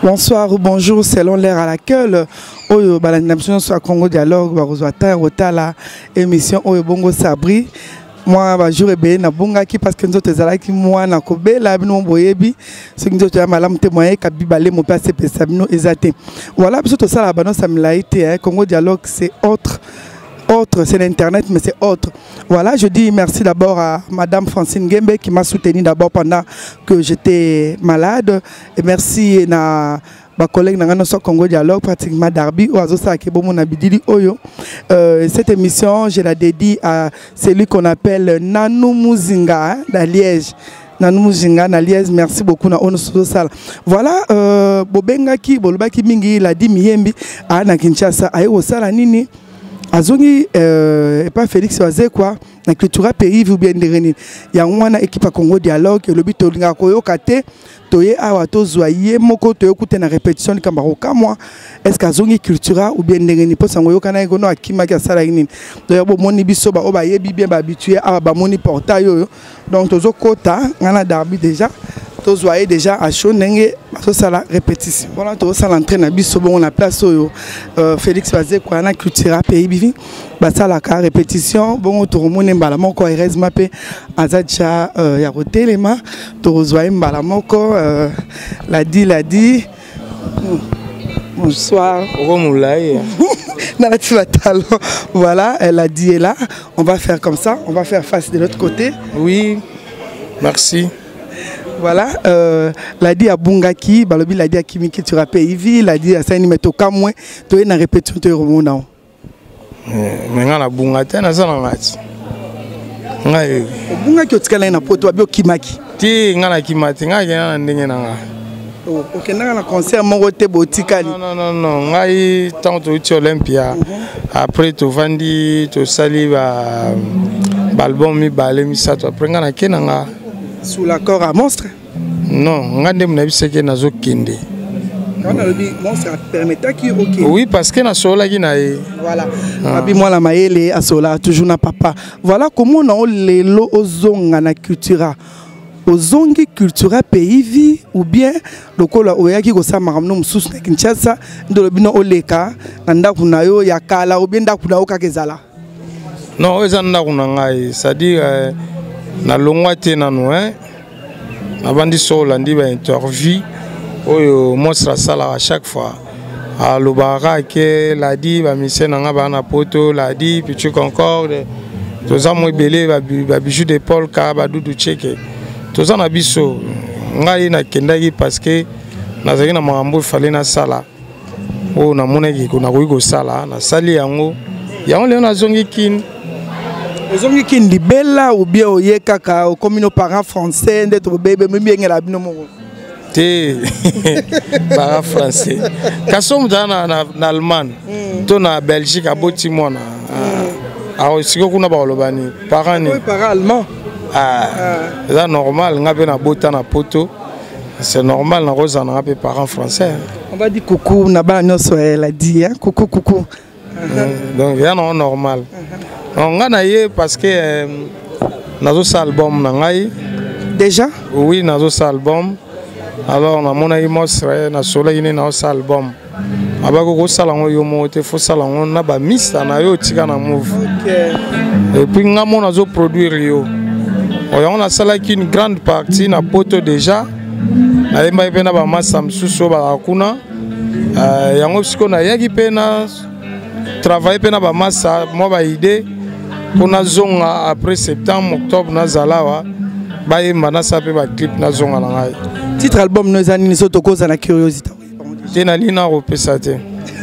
Bonsoir ou bonjour selon l'heure à laquelle Oyo Balanamsion soit Congo Dialogue Barozata Rotala émission Oyo Bongo Sabri. Moi ba jour be na bunga ki parce que nous autres zalaki moi na kobela bino boyebi ce que nous autres malamu témoigner ka bibale mo pas pesa bino ezate. Voilà biso to sala bano samilaité Congo Dialogue c'est autre, c'est l'internet mais c'est autre. Voilà, je dis merci d'abord à Madame Francine Gembe qui m'a soutenu d'abord pendant que j'étais malade et merci à ma collègue dans Congo Dialogue pratiquement Darby ou Azosa qui bon abidili Oyo. Cette émission je la dédie à celui qu'on appelle Nanou Muzinga dans Liège. Nanou Muzinga dans Liège, merci beaucoup na ono sala. Voilà, Bobengaki Bolobaki mingi la di miyembi à na Kinshasa ayo sala nini. Azongi pas Félix Oazé quoi na culture pays ou bien dereni ya ngwana équipe Congo Dialogue le but tolinga koyo kate toye awa to zoyer moko toyo kute na répétition kamba ka moi est-ce qu'azongi culture ou bien dereni po sango yo kana ngono akima ka sala nini donc bo moni biso ba oba yebi bien ba habitué awa ba moni portail yo donc tozo kota ngana Darby déjà tous voyez déjà à chaud n'engé ça la répétition voilà tous ça l'entraîne à biso bon la place au Félix Oazé quoi na culture pays bivi bah ça la répétition bon tout le monde mbala moko erez mapé azacha ya rotelema tous voyez mbala moko la dit bonsoir Romoulaye voilà elle a dit est là on va faire comme ça on va faire face de l'autre côté oui merci. Voilà, la dit à Bungaki, Balobi la dit à Kimiki tu rappelles Ivi, la dit à Saini Metoka moins, tu es dans répétition tu es remontant. Mais on a Bungati na ça ngati. Ngai. Bungaki otikala na poto abio Kimaki. Ti ngana Kimati ngai na ndenge nanga. OK na concert moko te botikali. Non, ngai tant to uti Olympia. Après to vandi to saliva album mi balé mi sato après ngana kenanga. Sous l'accord à monstre? Non, on a des monstres qui sont kende. Quand on a dit monstre permettait qui OK. Oui, parce que na sola qui na. Voilà. Abi moi la maïle à sola toujours na papa. Voilà comment on a les lo ozonga na cultura. Ozongi cultura pays vie ou bien lokola oyaki ko sa maramno mususu na Kinshasa ndo bino oleka nda kunayo ya kala ou bien nda kunayo kakezala. Non, ezanda kunangai, c'est-à-dire na longwate nanu na bandi sola ndi ba interview oyo monstre sala à chaque fois à lobara ke la di ba mission nga ba na poto la di pichu concorde toza mo belé ba bijou de Paul ka ba dudu cheke toza na biso ngai na kendaki parce que nazaki na mambo fallait na sala o na monaki ko na ko sala na sali yango le na zongi kin. Ils ont qui libella ou bien au yekaka comme nos parents français d'être bébé même bien la bino mo. Té parents français. Kasom na Allemagne. To na Belgique a boti mona. Ah siko kuna ba lobani parents ni. Parents allemands. C'est normal ngabe na bota na poto. C'est normal na rosa na ngabe parents français. On va dire coucou na ba nyoso elle a dit hein coucou. Donc rien non normal. On a naïe parce que nazo album nangai déjà oui nazo album alors na mona monstre na soleil ni na album abako ko salango yo mote fo salango na ba mista na yo tika na move et puis ngamo nazo produire yo on a sala qui une grande partie na poto déjà na yemba pe na ba massa msuso ba kuna yango siko na yaki pe na travailler pe na ba massa mo ba idée pour na zonga après septembre octobre na zalawa ba yemba na sape ba clip na zonga na ngai titre album nos années soto koza na curiosité tena lina repesa te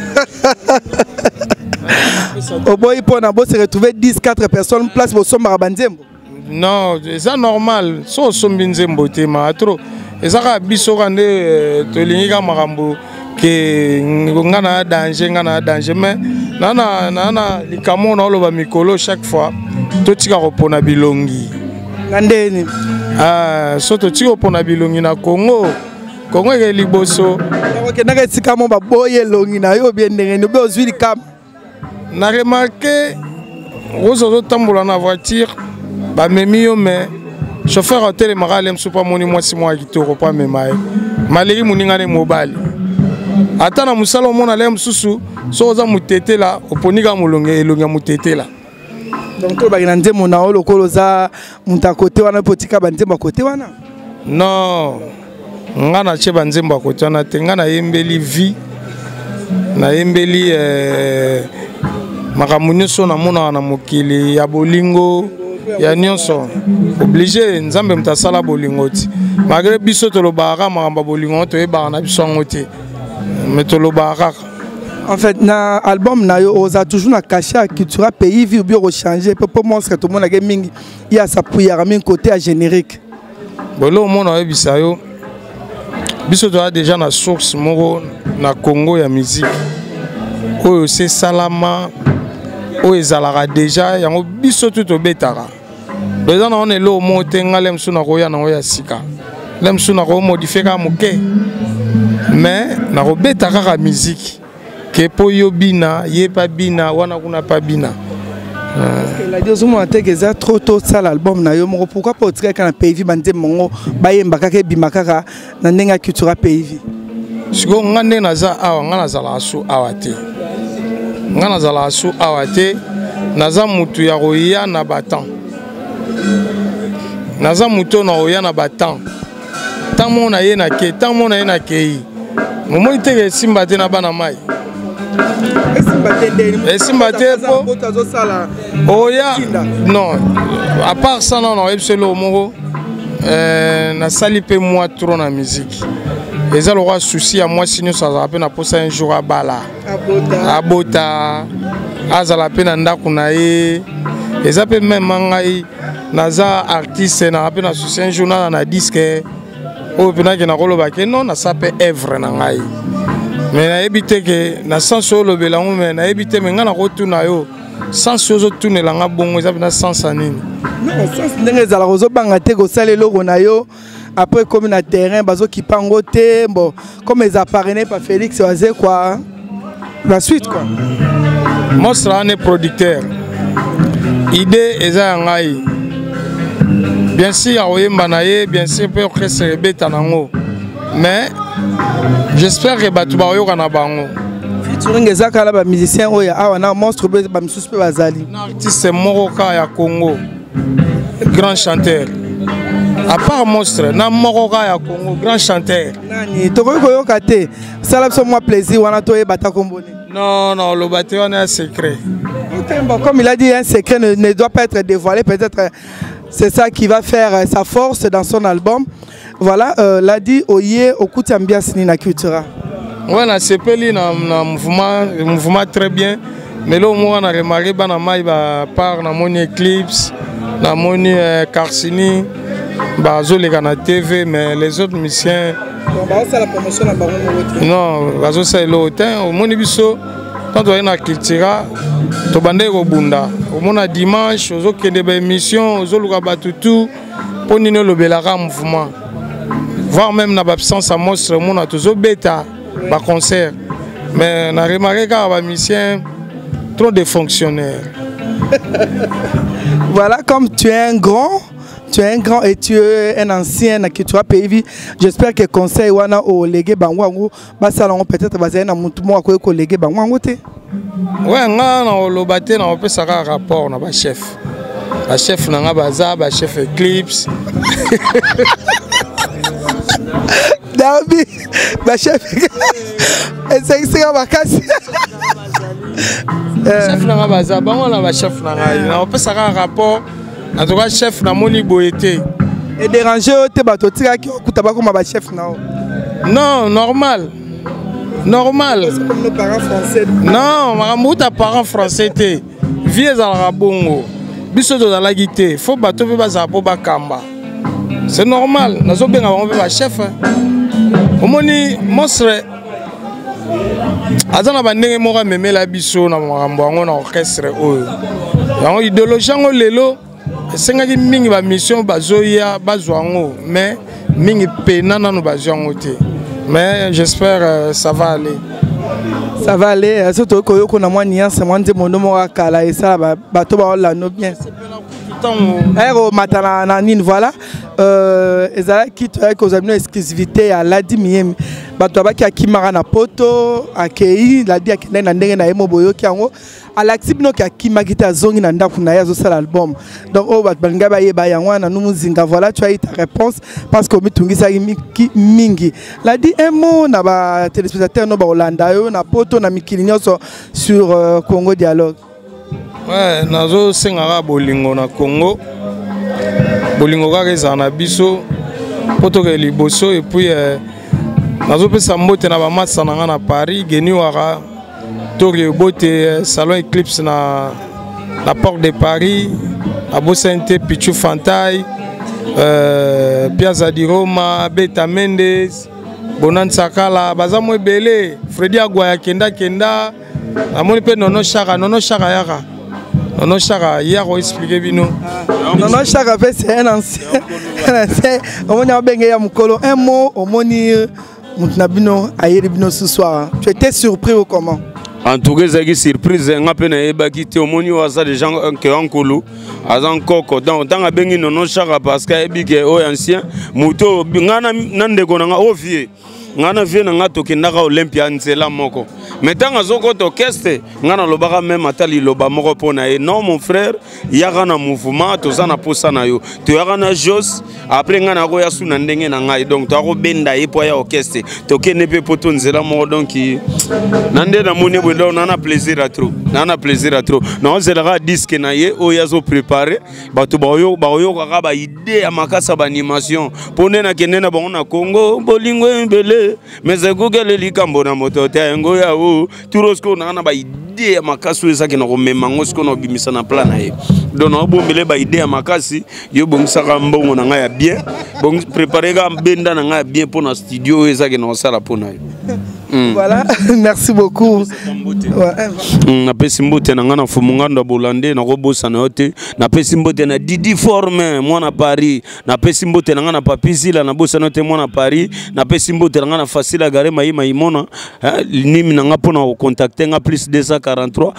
au boy pour na bo se retrouver 10-4 personnes place bo somba banzembo non c'est normal so sombi nzembo te ma trop ezaka biso kande to linga makambo que ngana danger mais nana likamo na loba mikolo chaque fois to tika repona bilongi ngandeni so to tika repona bilongi na Congo ke liboso OK naka tika mo ba boye longi na yo bien ndenge be ozwili kam na remarqué ozo tambola na voiture ba memi yo mais chauffeur hôtel magalem soupa moni moi si moi kitoko pas memaye maliri muningane mobile ata na musala omona le mususu so oza mutete la oponika mulonge elonga mutete la donc to bagina nzembo na o lokolo za muta côté wana potika ba nzembo côté wana non nga na che ba nzembo côté wana te nga na yembeli vie na yembeli makambo nyonso namona na mokili ya bolingo ya nyonso obligé nzambe mutasala bolingo ti malgré biso tolobaka makambo bolingo toyebaka na biso yango te mais tolobaka. En fait, na album na yo oza toujours na caché à culture pays vie ou bien changer pour montrer tout le monde gaming il y a sa prière même côté à générique. Bon là au monde a bisa yo biso to déjà na source moko na Congo ya musique. Oyo c'est salama oyo ezalaka déjà yango biso tout obetaka. Déjà on est là au monte ngalem suna ko ya na ya sika. Lem suna ko modifier ka moke. Mais na ko betaka ka musique. Que po yo bina, ye pa bina, wana kuna pa bina. La deuxième fois que ça trop tôt ça l'album na yo moko pourquoi pas tirer kana pays bande mongo bayemba kaka bimakaka na ndenga culture pays. Siko ngande naza awa ngana zala asu awate. Ngana zala asu awate naza mutu ya roya na batan. Naza mutu na roya na batan. Tamo na ye na ke, tamo na ye na ke. Momo iteke simba te na bana mai. Oh ya non à part ça non non absolument moko na sali pe moi trop na musique et ça le souci à moi sinon ça va peine pour ça un jour à bala abota azala peine ndako na ye et ça peut même mangai naza artiste na peine souci un jour na disque o pena ke na koloba ke non na ça peut œuvre na ngai. Mais na ebité que na sens o lobela ngo mais na ebité mais ngana ko tuna yo sens ozo tunela nga bongo eza na sens anini non sens ndenge za la rozo banga te ko salelo na yo après comme na terrain bazo ki pango te bon comme les apparenés par Félix Oazé quoi la suite quoi moi sera un producteur idée eza ngai bien sûr oyemba na ye bien sûr peut orchestre beta nango mais j'espère que Batouba Oyoka na bango. Featuring ezaka la ba musicien oya awa na monstre ba msusu bazali. Artiste Moroka ya Congo. Grand chanteur. À part monstre na Moroka ya Congo, grand chanteur. Nani toko yoka te. Sala so moi plaisir wana to e bata komboni. Non non, le baté on est un secret. Bon, comme il a dit un secret ne doit pas être dévoilé, peut-être c'est ça qui va faire sa force dans son album. Voilà, l'a dit Oye Okuti ambiance ni na cultura. Ouais, na sepeli na mouvement très bien. Mais là moi on a remarqué bana mai ba par na moni Eclipse, na moni Carsini, ba zo les na TV mais les autres musiciens bah ça la promotion na bango non, bazo ça l'hôtel au moni biso quand on est na cultura to bande ko bunda. Au mona dimanche ozo kende ba émission, ozo luka batutu pour nino lobelaka mouvement. Voire même dans l'absence à monstre, on a toujours bêta, par concert. Mais on a remarqué qu'il y a des musiciens, trop de fonctionnaires. Voilà, comme tu es un grand et tu es un ancien qui tu as payé. J'espère que le conseil wana au légué bangwango, basalon peut-être basé na mutumo à quoi légué bangwango te. Ouais, nga na lobaté na opé ça rapport na ba chef. La chef na baza, ba chef Eclipse. Dabi, ma chef. C'est ma casse. Chef na baza, ba on a chef na opé ça rapport. En tout cas, chef na moni boété. Et déranger te bato tira ki okutaba comme ba chef na. Non, normal. Normal. C'est comme nos parents français. Non, ma parents français te. Vieux à la bongo. Biso de la guité. Faut bato pe baza po ba kamba. C'est normal. Nazo benga on pe ba chef. Omoni monstre. Azana ba ndenge moko memela biso na makambo ngo na orchestre oyo. Yango idéologie ngo lelo. Sengaki mingi ba mission bazoya bazwango mais mingi pena nanu bazwango te. Mais j'espère ça va aller. Ça va aller. Surtout que yo na moi niance moi ndé mono mo kala et ça bato ba la no bien. Aéro matana na nine voilà. ezalaki toyaki kozwa bino exclusivité ya Ladi Miyembe bato abaki akimaka na poto akei Ladi akendaki na ndenge na ye mo boyoki yango alakisi bino ki akimaki te azongi na ndako na ye azosala album donc oyo bato balingai bayeba yango wana numuzinga voilà tu as eu ta réponse parce que omitungisaki mingi Ladi un mot na batelespectateur no baolanda yo na poto na mikili nyonso sur Congo Dialogue. Ouais, nazo sengaka bolingo na Congo bolingo kaka ezala na biso po toke liboso et puis nazopesa mbote na bamasa na nga na Paris geni waka toke bote salon Eclipse na porte de Paris abosente Pichu Fantai Piazza di Roma Beta Mendes Bonan Sakala baza mo ebele Freddy Agwaya kenda amoni pe nono chaka yaka nono chaka yako expliquer bino nono chaka fait c'est un ancien omoni abenge ya mukolo un mot omoni mutunabino ayeri bino ce soir tu étais surpris ou comment? En tout cas, c'est une surprise. On a pu te omoni waza des gens qui ont coulu, azan koko. Donc, tant que bengi nono chaka parce que ebike o ancien, muto ngana nande konanga o vie. Ngana vie nga toki ndaka Olympia nzela moko. Mais tant que zoko to keste, ngana lobaka même atali loba moko pona e. Non mon frère, yaka na mouvement, to za na posa na yo. To yaka na jos, après ngana ko yasu na ndenge na ngai. Donc to ko benda e po ya orchestre. To kene pe poto nzela moko donc nande na moni bondo na plaisir à trop. Na plaisir à trop. Na zelaka disque na ye o yazo préparer. Bato ba yo kaka ba idée ya makasa ba animation. Pone na kene na bango na Congo, bolingo mbele. Mais c'est Google les likambo na moto tengo ya o turosko na ba idée ya makasi eza ki na ko memango sko na bimisa na plan na ye donc na bombele ba idée ya makasi yo bongsaka mbongo na nga ya bien bon préparer ga benda na nga ya bien pour na studio eza ki na sala pour na yo. Voilà, merci beaucoup. Na pesi mbote na nga na fumunganda bolande na robosa na yote na pesi mbote na Didi Forme moi na Paris na pesi mbote na nga na Papizila na bosa na yote moi na Paris na pesi mbote na nga na Facile Gare maima imona nimi na nga pona ko contacter nga plus 243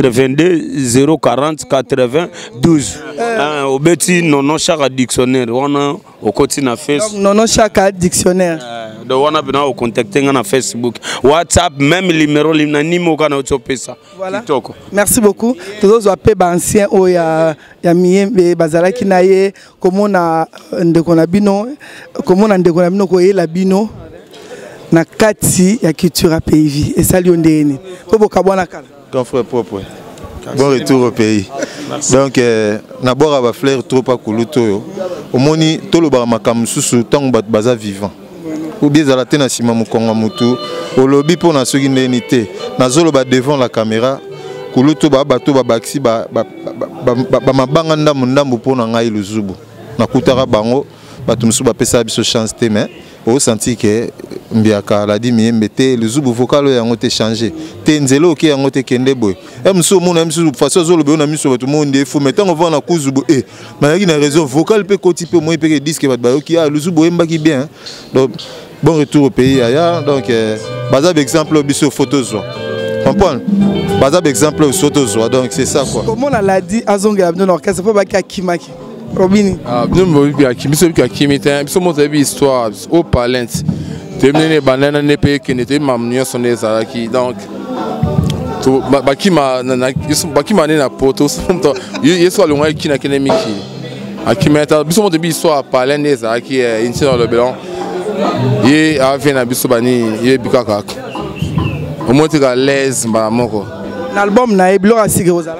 82 040 80 12 obeti nono chaka dictionnaire wana okoti na face nono chaka dictionnaire do wana bina ko contacter nga na Facebook WhatsApp même numéro na nimo kana otopesa. Voilà. Merci beaucoup. Tous les anciens o ya Miyembe bazalaki na ye komona ndeko na bino komona ndeko na bino ko yela bino na kati ya culture pays et salio ndeni po bokabwana kala ton frère propre. Bon retour au pays. Merci. Donc na bora ba fleur trop pa kuluto yo omoni toloba makamsusu tango bat baza vivant ou bien za la tena sima mukonga mutu olobi po na soki ndeni te nazoloba devant la caméra kuluto ba bato ba baxi ba mabanga ndambu po na ngai luzubu nakutaka bango bato musu ba pesa biso chance te mais au senti que mbiaka Ladi Miyembe te luzubu vocal yango te changer te nzelo ki yango te kende boy emso mona emso façon zo lobe na miso bato monde fou mais tant on va na kuzubu mais na raison vocal pe koti pe moi pe disque bat ba ki luzubu embaki bien donc bon retour au pays aya donc bazab exemple biso photos comprendre bazab exemple photos donc c'est ça quoi. Comment on l'a dit azonga dans l'orchestre pas baki akimaki Robini nous mo akimi bi akimi te biso mo bi histoire au talent terminer banana ne pe que n'était mamnio son des alaki donc to bakima na bakima na poto yeso alonga ki na kene miki akimi ta biso mo bi histoire talent des alaki inti dans le blanc et avec na biso bani ye bikaka au moins tu à l'aise ba moko l'album na eblo asige ozala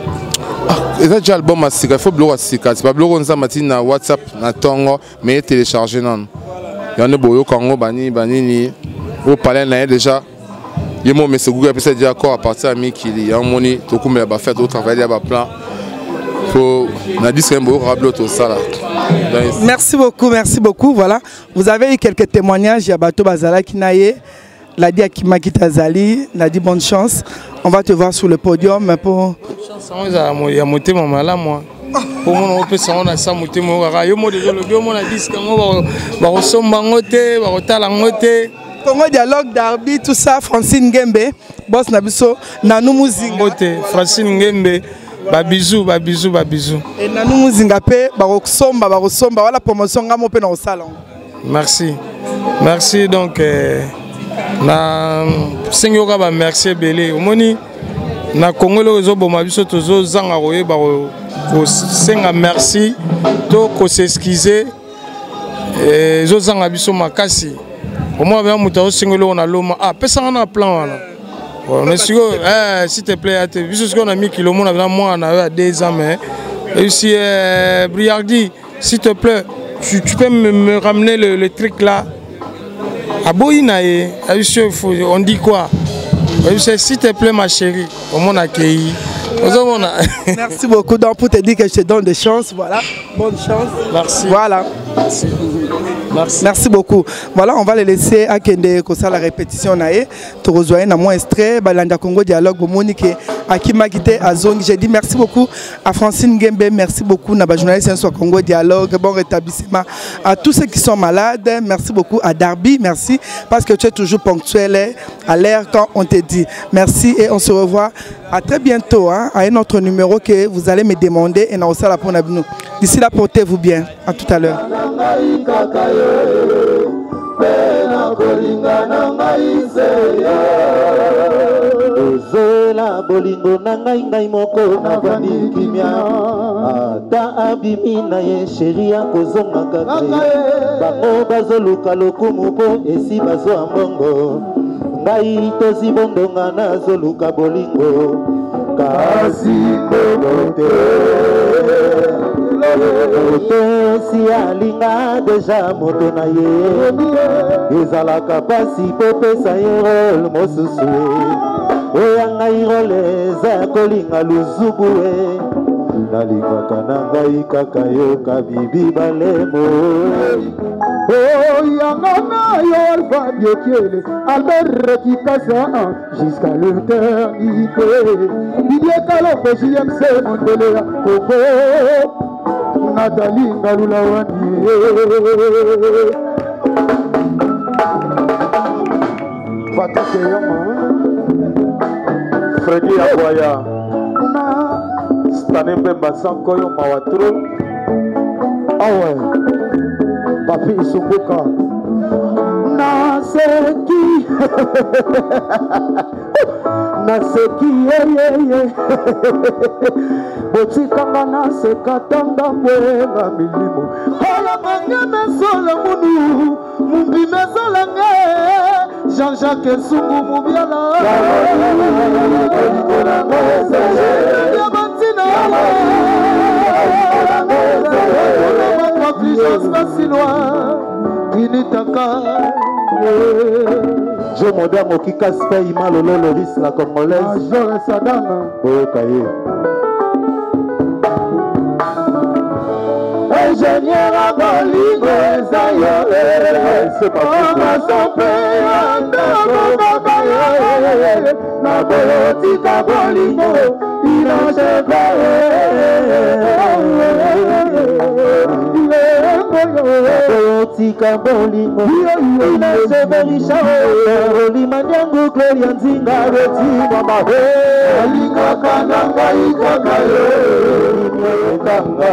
et ça déjà album asika faut bloquer asika c'est pas bloquer on ça matin na WhatsApp na tongo mais télécharger non yana boyo kango bani ni au palais na déjà yemo mais c'est Google peut dire d'accord à partir à mikili ya moni to kumela ba faire au travail ya ba plan pour na disque mbo rablo to ça là. Merci beaucoup voilà vous avez eu quelques témoignages ya bato bazala kinaye Ladi Akimaki Tazali, Ladi bonne chance. On va te voir sur le podium pour chance ya motema mala moi. Pour mon opé ça on a ça motema kaka yo mo déjà le yo mo na disque ngo ba kosomba ngote ba kotala ngote Congo Dialogue Darby tout ça Francine Ngembe boss na biso na numuzinga ngote Francine Ngembe Babisou. Et nanou muzingapé, barosomba, voilà promotion ngamo pe na salon. Merci donc na sengoka ba merci belé. Omoni na Congolo zo boma biso tozo zanga roye ba ko senga merci to ko s'excuser zo zanga biso makasi. Omo ba muta sengolo na loma pesa na plan wana. Mais s'il te plaît, vu qu'on a mis kilomètres avec moi, on a 2 ans, mais aussi Briardi, s'il te plaît, tu peux me ramener le truc là. À Boïnaï, on dit quoi? S'il te plaît, ma chérie, au monde accueilli. Merci beaucoup donc, pour te dire que je te donne des chances. Voilà, bonne chance. Merci. Voilà. Merci beaucoup. Voilà, on va les laisser à Kende Kosa la répétition. Tu rejoins dans mon extrait, Balanda Congo Dialogue, Monique, Akima Kite, Azong. J'ai dit merci beaucoup à Francine Gembe, merci beaucoup à la journaliste sur Congo Dialogue, bon rétablissement à tous ceux qui sont malades. Merci beaucoup à Darby, merci parce que tu es toujours ponctuel à l'air quand on te dit. Merci et on se revoit à très bientôt à un autre numéro que vous allez me demander et on la pour nous. D'ici là, portez-vous bien. À tout à l'heure. Ozola bolingo na ngai moko na vandi kimia ata abimi na ye sheri ya kozonga kaka bango bazoluka lokumu po esi bazwa mbongo ngai tozi bondonga nazoluka bolingo kasi bobote si alinga deja moto na ye ezalaka pasi popesa ye role mosusu oya ngai role eza kolinga luzubu nalingaka na ngai kaka yoka bibi balemo yanga na yo Alpha Biokiele Albert Kikasa jusqu'à l'éternité Didier Kalombe JMC Mondelea Koko Nathalie Ngalulawani Patrick Yama Freddy Aboya Stane Mbemba Sankoyo Mawatro Awe Papi Isumbuka Naseki Naseki Botikanga naseka tanda mwenga milimo Oya mange mesola munu Mumbi mesola nge Jean-Jacques Sungu mubiala Yabantina Affligence faciloi Kinitaka Jo moderne qui casse paye mal Loris la congolaise Major Sadam Okaye Ingénieur à Bolingo Zayo On va s'opérer Na Bolotika Bolingo Il en Tika bolingo ina seberisha Olimanyangu Gloria Nzinga Roti mama Alinga kananga ikakayo Kanga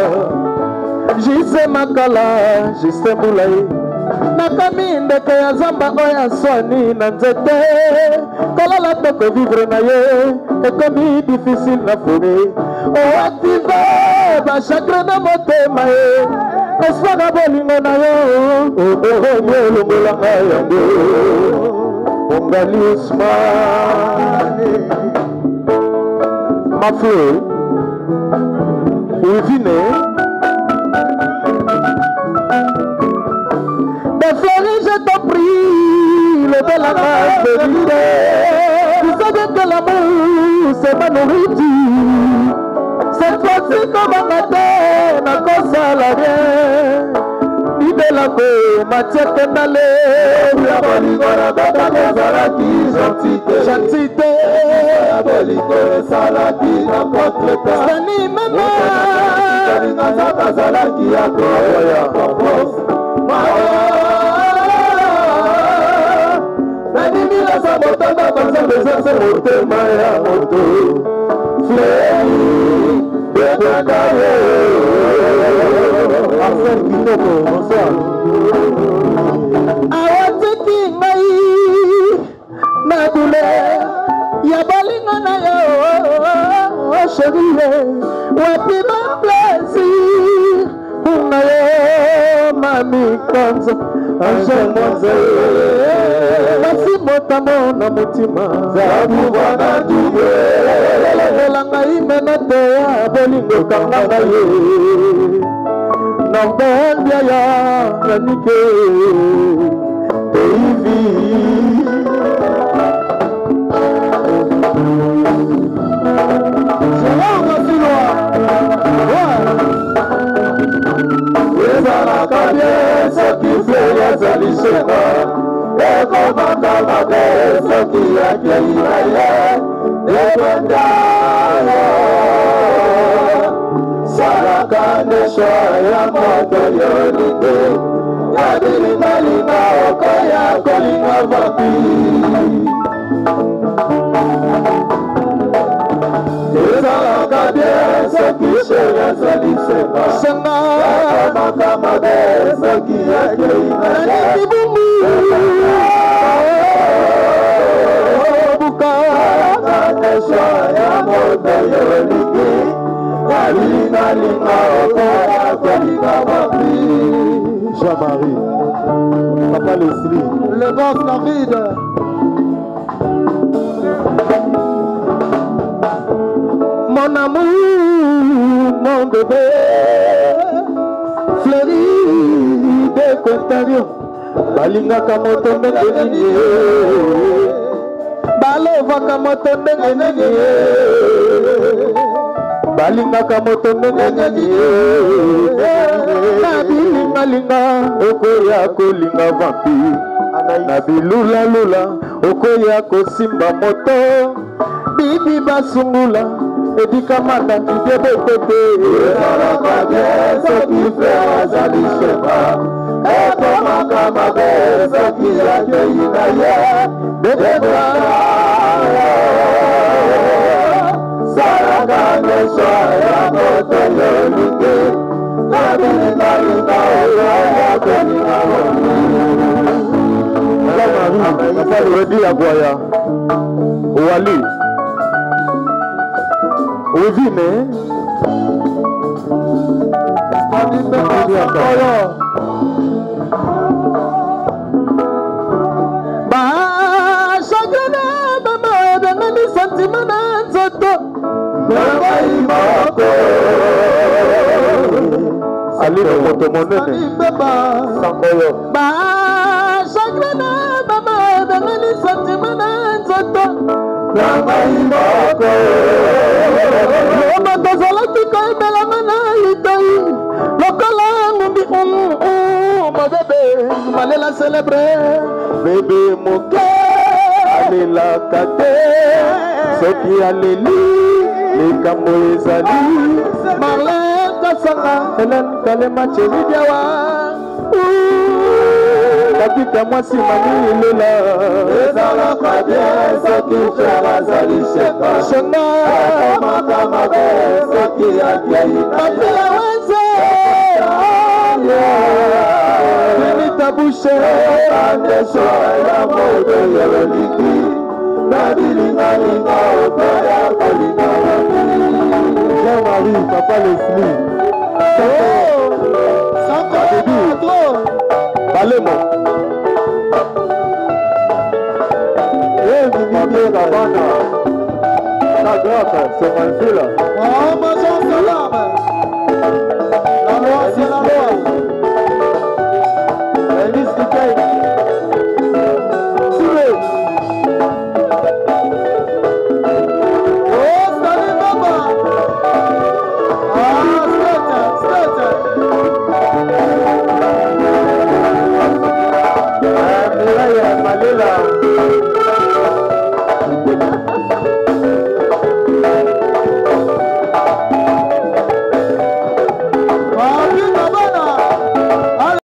Jise makala Jise mbulai Nakami ndeke ya zamba oya swani na nzete Kalala toko vivre na ye Ekomi difficile na fune O active ba chakre na motema ye Eswaga bolingo na yo Oho longola nga yango Ongali Ousmane Maflo Ouivine Fleury, je t'en prie, le bel amas de l'idée. Vous savez que l'amour, c'est ma nourriture. Cette fois-ci, comme un matin, ma cause à la bien. Nibelako, Mathieu Kenale. La boligora, baba, Zalaki, gentité. La boligora, Salaki, n'importe quoi. Sani, maman. Zalaki, Zalaki, Fléri de Tondare. Arsène Kitoko, bonsoir. Awatiki ngai na douleur ya balinga na yo chérie wapi ma plaisir na yo mami kanza anje mwanze basi motamo na mutima zabuva na dube elanga imena te ya bolingo kanga na ye Norbert Biaya Yannick Davy ezalaka bien soki fleur ezali shema ekomaka mabe soki akei na ye ekondaya salaka nesho ya moto yolinge yabilingalinga okoya kolinga vapi ezalaka bien soki sheri ezali sema ekomaka mabe soki akei na ye buka nesho ya moto yolinge Jean-Marie, Papa Leslie, le boss David. Mon amour, mon bébé, fleuri de Contario, balinga kamoto ndengenye, balova kamoto ndengenye. Balingaka moto ndengenye nabilingalinga okoya kolinga vampi nabilula okoya kosimba moto bibi basungula edikamata idebetete ezalaka soki frere azali shema ekomaka mabe soki akei na ye dedeka Saraka nesha ya moto yolinge nabilingalinga okoya kolinga vampi Jean-Marie, Redi Aguaya, Wali, Ovine, Chagrana, maman, dangani sentiment nzoto, mama imoko. Ali le moto monene, sangoyo. Chagrana, maman, dangani sentiment nzoto, mama imoko. Mama tozalaki koyebelanga na litoi, lokola ngumbi ma bébé, malela célébrer, bébé moke, alelaka te, soki aleli, likambo ezali, Marlène Kasanga, Hélène Kalema Chelidiawa, kapita mwasi mani ilela, ezalaka bien, soki frère azali sheka, shena, akomaka mabe, soki akei na ye, Benita Boucher, Andesho, ya moto yolingi, nabilingalinga okoya kolinga vampi. Jean-Marie, Papa Leslie, Sanko, Balemo, Mami Rabana, la grappe, c'est Manzila. Oh, bonjour, salam.